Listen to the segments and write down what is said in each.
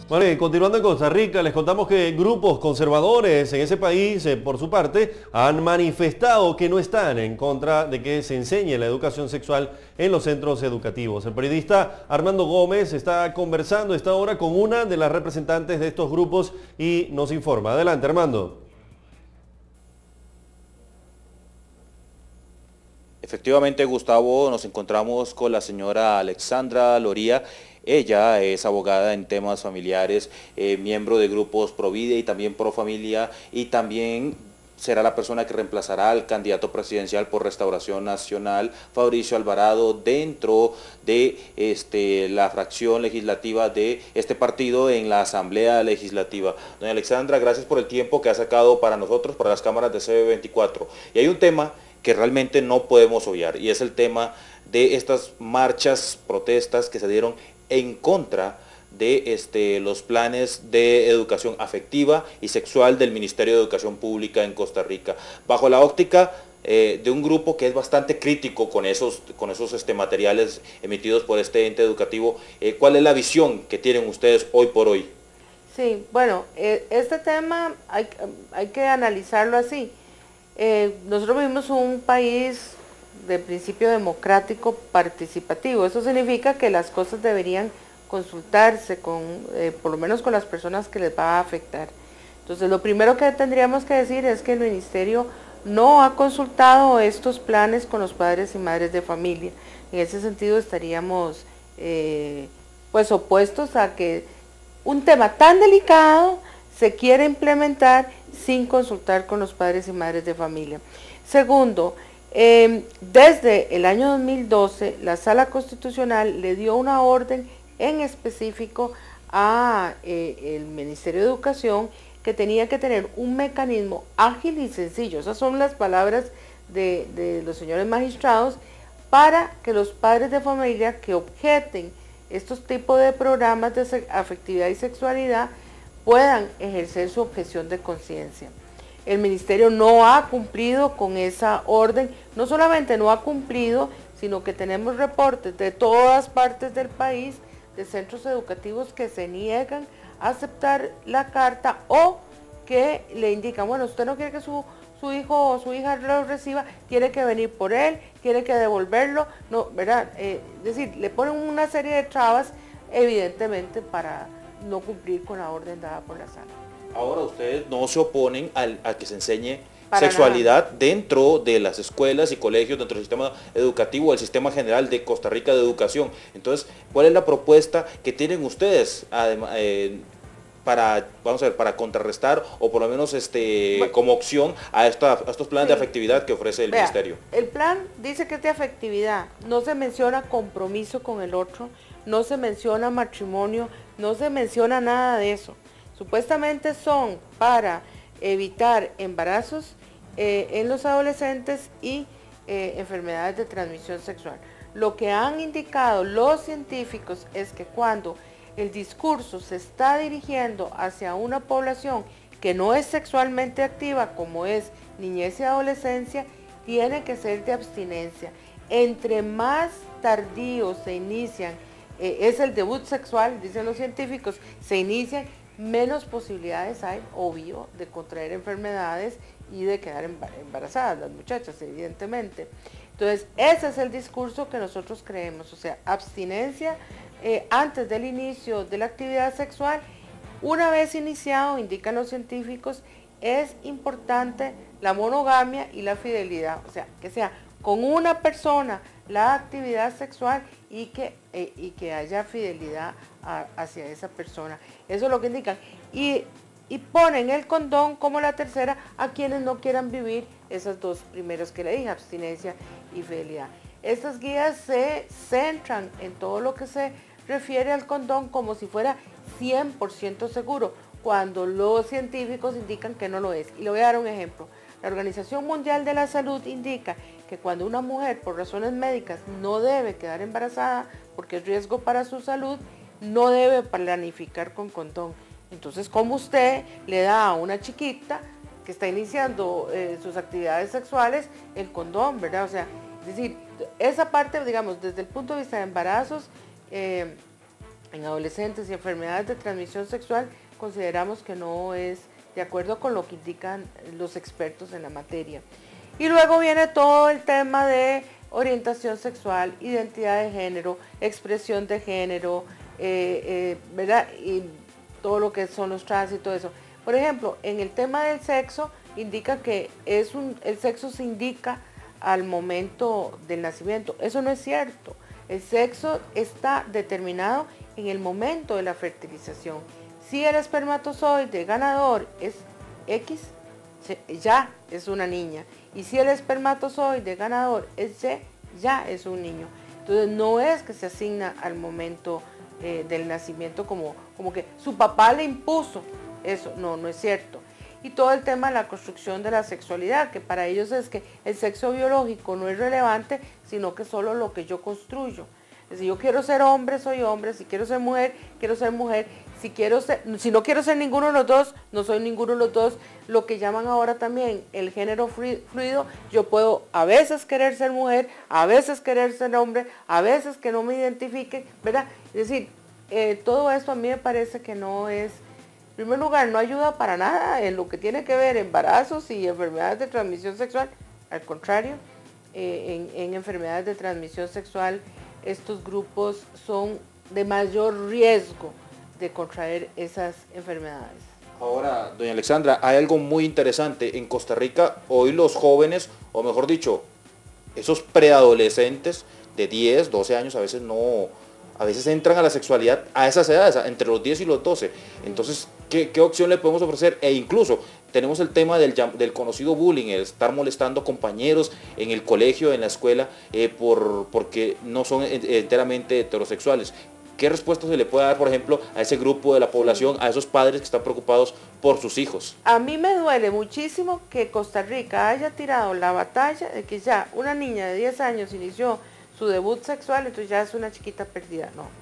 Bueno, y continuando en Costa Rica, les contamos que grupos conservadores en ese país, por su parte, han manifestado que no están en contra de que se enseñe la educación sexual en los centros educativos. El periodista Armando Gómez está conversando a esta hora con una de las representantes de estos grupos y nos informa. Adelante, Armando. Efectivamente, Gustavo, nos encontramos con la señora Alexandra Loría. Ella es abogada en temas familiares, miembro de grupos Provide y también Pro Familia, y también será la persona que reemplazará al candidato presidencial por Restauración Nacional, Fabricio Alvarado, dentro de la fracción legislativa de este partido en la Asamblea Legislativa. Doña Alexandra, gracias por el tiempo que ha sacado para nosotros, para las cámaras de CB24. Y hay un tema que realmente no podemos obviar, y es el tema de estas marchas, protestas que se dieron en contra de los planes de educación afectiva y sexual del Ministerio de Educación Pública en Costa Rica, bajo la óptica de un grupo que es bastante crítico con esos materiales emitidos por este ente educativo. ¿Cuál es la visión que tienen ustedes hoy por hoy? Sí, bueno, este tema hay que analizarlo así. Nosotros vivimos un país de principio democrático participativo. Eso significa que las cosas deberían consultarse por lo menos con las personas que les va a afectar. Entonces, lo primero que tendríamos que decir es que el ministerio no ha consultado estos planes con los padres y madres de familia. En ese sentido estaríamos pues opuestos a que un tema tan delicado se quiera implementar sin consultar con los padres y madres de familia. Segundo, desde el año 2012, la Sala Constitucional le dio una orden en específico a el Ministerio de Educación que tenía que tener un mecanismo ágil y sencillo, esas son las palabras de los señores magistrados, para que los padres de familia que objeten estos tipos de programas de afectividad y sexualidad puedan ejercer su objeción de conciencia. El ministerio no ha cumplido con esa orden, no solamente no ha cumplido, sino que tenemos reportes de todas partes del país de centros educativos que se niegan a aceptar la carta o que le indican, bueno, usted no quiere que su hijo o su hija lo reciba, tiene que venir por él, tiene que devolverlo, no, ¿verdad? Es decir, le ponen una serie de trabas evidentemente para no cumplir con la orden dada por la sala. Ahora ustedes no se oponen a que se enseñe sexualidad dentro de las escuelas y colegios, dentro del sistema educativo, el sistema general de Costa Rica de educación. Entonces, ¿cuál es la propuesta que tienen ustedes para contrarrestar o por lo menos como opción a estos planes de afectividad que ofrece el ministerio? El plan dice que es de afectividad, no se menciona compromiso con el otro, no se menciona matrimonio, no se menciona nada de eso. Supuestamente son para evitar embarazos en los adolescentes y enfermedades de transmisión sexual. Lo que han indicado los científicos es que cuando el discurso se está dirigiendo hacia una población que no es sexualmente activa, como es niñez y adolescencia, tiene que ser de abstinencia. Entre más tardío se inician, es el debut sexual, dicen los científicos, se inician, menos posibilidades hay, obvio, de contraer enfermedades y de quedar embarazadas, las muchachas, evidentemente. Entonces, ese es el discurso que nosotros creemos, o sea, abstinencia antes del inicio de la actividad sexual. Una vez iniciado, indican los científicos, es importante la monogamia y la fidelidad, o sea, que sea con una persona la actividad sexual y que haya fidelidad hacia esa persona. Eso es lo que indican. Y ponen el condón como la tercera a quienes no quieran vivir esas dos primeras que le dije, abstinencia y fidelidad. Estas guías se centran en todo lo que se refiere al condón como si fuera 100% seguro, cuando los científicos indican que no lo es. Y le voy a dar un ejemplo. La Organización Mundial de la Salud indica que cuando una mujer por razones médicas no debe quedar embarazada porque es riesgo para su salud, no debe planificar con condón. Entonces, ¿cómo usted le da a una chiquita que está iniciando sus actividades sexuales el condón, verdad? O sea, es decir, esa parte, digamos, desde el punto de vista de embarazos, en adolescentes y enfermedades de transmisión sexual, consideramos que no es de acuerdo con lo que indican los expertos en la materia. Y luego viene todo el tema de orientación sexual, identidad de género, expresión de género, ¿verdad? Y todo lo que son los trans y todo eso. Por ejemplo, en el tema del sexo, indica que el sexo se indica al momento del nacimiento. Eso no es cierto. El sexo está determinado en el momento de la fertilización. Si el espermatozoide ganador es X, ya es una niña. Y si el espermatozoide ganador es Y, ya es un niño. Entonces no es que se asigna al momento del nacimiento como que su papá le impuso eso. No, no es cierto. Y todo el tema de la construcción de la sexualidad, que para ellos es que el sexo biológico no es relevante, sino que solo lo que yo construyo. Si yo quiero ser hombre, soy hombre. Si quiero ser mujer, quiero ser mujer. Si no quiero ser ninguno de los dos, no soy ninguno de los dos. Lo que llaman ahora también el género fluido, yo puedo a veces querer ser mujer, a veces querer ser hombre, a veces que no me identifique, ¿verdad? Es decir, todo esto a mí me parece que no es, en primer lugar, no ayuda para nada en lo que tiene que ver embarazos y enfermedades de transmisión sexual. Al contrario, en enfermedades de transmisión sexual, estos grupos son de mayor riesgo de contraer esas enfermedades. Ahora, doña Alexandra, hay algo muy interesante. En Costa Rica, hoy los jóvenes, o mejor dicho, esos preadolescentes de 10, 12 años, a veces entran a la sexualidad a esas edades, entre los 10 y los 12. Entonces, ¿qué opción le podemos ofrecer? E incluso tenemos el tema del conocido bullying, el estar molestando compañeros en el colegio, en la escuela, porque no son enteramente heterosexuales. ¿Qué respuesta se le puede dar, por ejemplo, a ese grupo de la población, a esos padres que están preocupados por sus hijos? A mí me duele muchísimo que Costa Rica haya tirado la batalla de que ya una niña de 10 años inició su debut sexual, entonces ya es una chiquita perdida. No,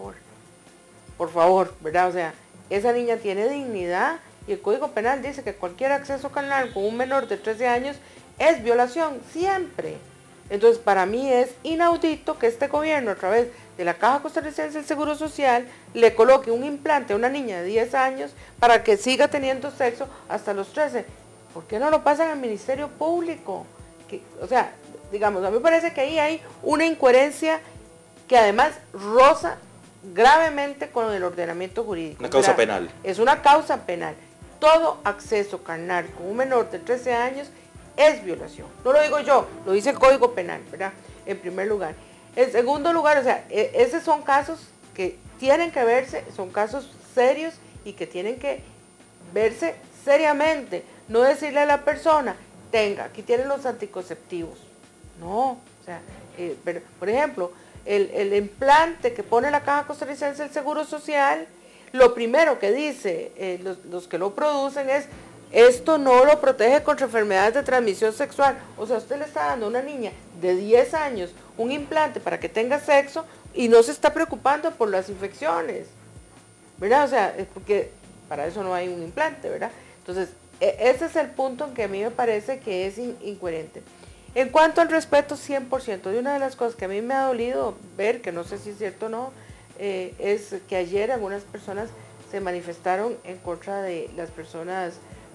por favor, ¿verdad? O sea, esa niña tiene dignidad y el Código Penal dice que cualquier acceso carnal con un menor de 13 años es violación, siempre. Entonces, para mí es inaudito que este gobierno, a través de la Caja Costarricense del Seguro Social, le coloque un implante a una niña de 10 años para que siga teniendo sexo hasta los 13. ¿Por qué no lo pasan al Ministerio Público? O sea, digamos, a mí me parece que ahí hay una incoherencia que además roza gravemente con el ordenamiento jurídico. Una causa penal. Es una causa penal. Todo acceso carnal con un menor de 13 años es violación. No lo digo yo, lo dice el Código Penal, ¿verdad? En primer lugar. En segundo lugar, o sea, esos son casos que tienen que verse, son casos serios y que tienen que verse seriamente. No decirle a la persona, tenga, aquí tienen los anticonceptivos. No, o sea, pero, por ejemplo, el implante que pone la Caja Costarricense del Seguro Social, lo primero que dice los que lo producen es, esto no lo protege contra enfermedades de transmisión sexual. O sea, usted le está dando a una niña de 10 años un implante para que tenga sexo y no se está preocupando por las infecciones, ¿verdad? O sea, es porque para eso no hay un implante, ¿verdad? Entonces, ese es el punto en que a mí me parece que es incoherente. En cuanto al respeto 100%, de una de las cosas que a mí me ha dolido ver, que no sé si es cierto o no, es que ayer algunas personas se manifestaron en contra de las personas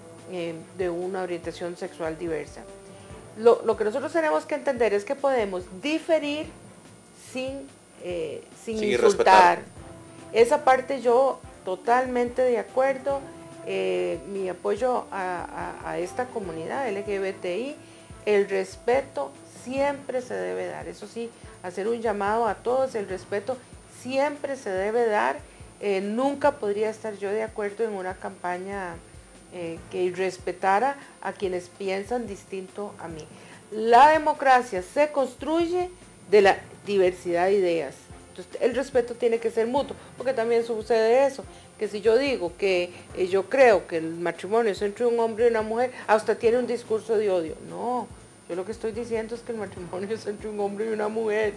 de una orientación sexual diversa. Lo que nosotros tenemos que entender es que podemos diferir sin insultar. Respetar. Esa parte yo totalmente de acuerdo, mi apoyo a esta comunidad LGBTI, el respeto siempre se debe dar, eso sí, hacer un llamado a todos, el respeto siempre se debe dar, nunca podría estar yo de acuerdo en una campaña que irrespetara a quienes piensan distinto a mí. La democracia se construye de la diversidad de ideas. Entonces, el respeto tiene que ser mutuo, porque también sucede eso, que si yo digo que yo creo que el matrimonio es entre un hombre y una mujer, hasta tiene un discurso de odio. No, yo lo que estoy diciendo es que el matrimonio es entre un hombre y una mujer.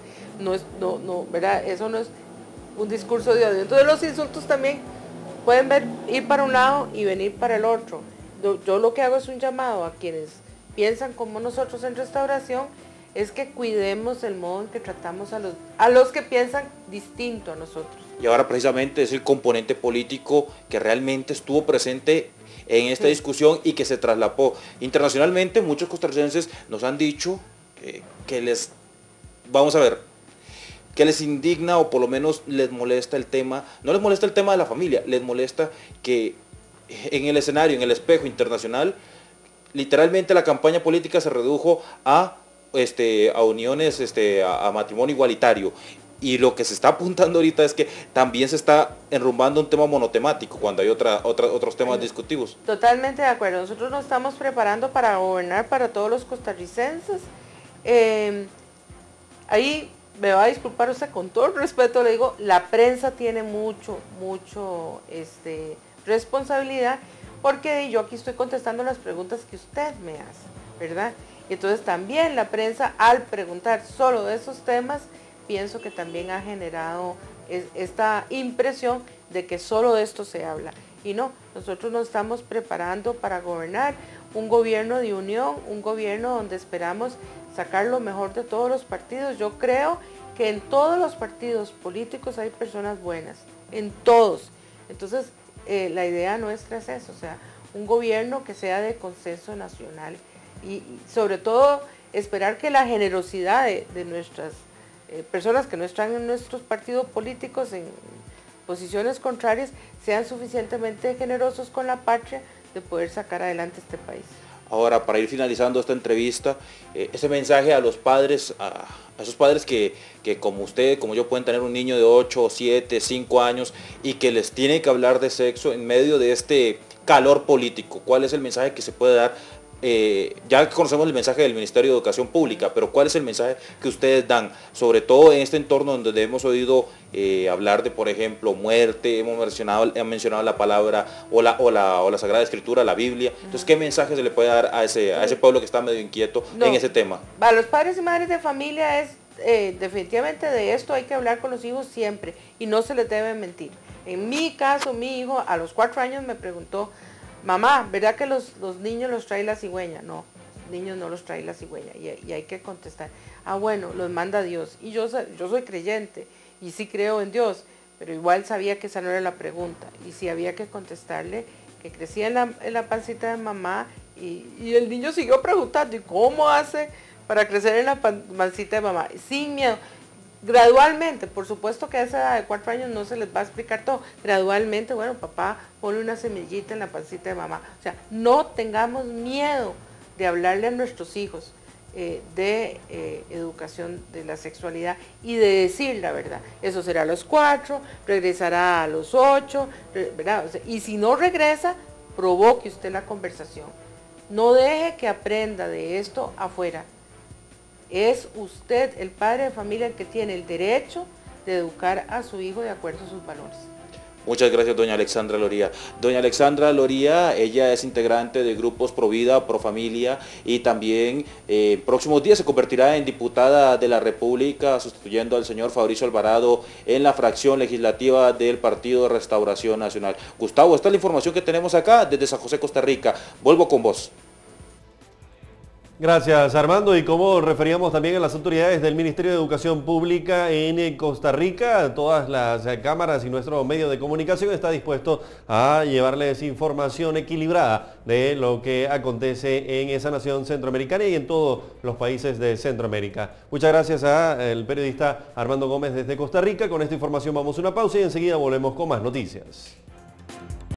No, ¿verdad? Eso no es un discurso de odio. Entonces los insultos también pueden ir para un lado y venir para el otro. Yo lo que hago es un llamado a quienes piensan como nosotros en Restauración, es que cuidemos el modo en que tratamos a los que piensan distinto a nosotros. Y ahora precisamente es el componente político que realmente estuvo presente en esta discusión y que se traslapó. Internacionalmente muchos costarricenses nos han dicho que les, vamos a ver, que les indigna o por lo menos les molesta el tema, no les molesta el tema de la familia, les molesta que en el escenario, en el espejo internacional, literalmente la campaña política se redujo a uniones, a matrimonio igualitario. Y lo que se está apuntando ahorita es que también se está enrumbando un tema monotemático cuando hay otros temas discutivos. Totalmente de acuerdo. Nosotros nos estamos preparando para gobernar para todos los costarricenses. Ahí me va a disculpar usted con todo el respeto, le digo, la prensa tiene mucho responsabilidad, porque yo aquí estoy contestando las preguntas que usted me hace, ¿verdad? Entonces también la prensa, al preguntar solo de esos temas, pienso que también ha generado esta impresión de que solo de esto se habla. Y no, nosotros nos estamos preparando para gobernar un gobierno de unión, un gobierno donde esperamos sacar lo mejor de todos los partidos. Yo creo que en todos los partidos políticos hay personas buenas, en todos. Entonces, la idea nuestra es eso, o sea, un gobierno que sea de consenso nacional y sobre todo esperar que la generosidad de nuestras personas que no están en nuestros partidos políticos en posiciones contrarias sean suficientemente generosos con la patria de poder sacar adelante este país. Ahora, para ir finalizando esta entrevista, ese mensaje a los padres, a esos padres que como usted, como yo, pueden tener un niño de 8, 7, 5 años y que les tiene que hablar de sexo en medio de este calor político. ¿Cuál es el mensaje que se puede dar? Ya conocemos el mensaje del Ministerio de Educación Pública, pero ¿cuál es el mensaje que ustedes dan? Sobre todo en este entorno donde hemos oído hablar de, por ejemplo, muerte, hemos mencionado la palabra o la Sagrada Escritura, la Biblia. Entonces, ¿qué mensaje se le puede dar a ese pueblo que está medio inquieto en ese tema? A los padres y madres de familia es definitivamente de esto hay que hablar con los hijos siempre y no se les debe mentir. En mi caso, mi hijo a los 4 años me preguntó: mamá, ¿verdad que los niños los trae la cigüeña? No, los niños no los trae la cigüeña y hay que contestar. Ah, bueno, los manda Dios. Y yo soy creyente y sí creo en Dios, pero igual sabía que esa no era la pregunta. Y sí había que contestarle que crecía en la pancita de mamá y el niño siguió preguntando: ¿y cómo hace para crecer en la pancita de mamá? Sin miedo. Gradualmente, por supuesto que a esa edad de 4 años no se les va a explicar todo. Gradualmente, bueno, papá pone una semillita en la pancita de mamá. O sea, no tengamos miedo de hablarle a nuestros hijos de educación de la sexualidad y de decir la verdad. Eso será a los 4, regresará a los 8, ¿verdad? O sea, y si no regresa, provoque usted la conversación. No deje que aprenda de esto afuera. Es usted, el padre de familia, el que tiene el derecho de educar a su hijo de acuerdo a sus valores. Muchas gracias, doña Alexandra Loría. Doña Alexandra Loría, ella es integrante de grupos Pro Vida, Pro Familia y también en próximos días se convertirá en diputada de la República, sustituyendo al señor Fabricio Alvarado en la fracción legislativa del Partido Restauración Nacional. Gustavo, esta es la información que tenemos acá desde San José, Costa Rica. Vuelvo con vos. Gracias, Armando. Y como referíamos también a las autoridades del Ministerio de Educación Pública en Costa Rica, todas las cámaras y nuestro medio de comunicación está dispuesto a llevarles información equilibrada de lo que acontece en esa nación centroamericana y en todos los países de Centroamérica. Muchas gracias al periodista Armando Gómez desde Costa Rica. Con esta información vamos a una pausa y enseguida volvemos con más noticias.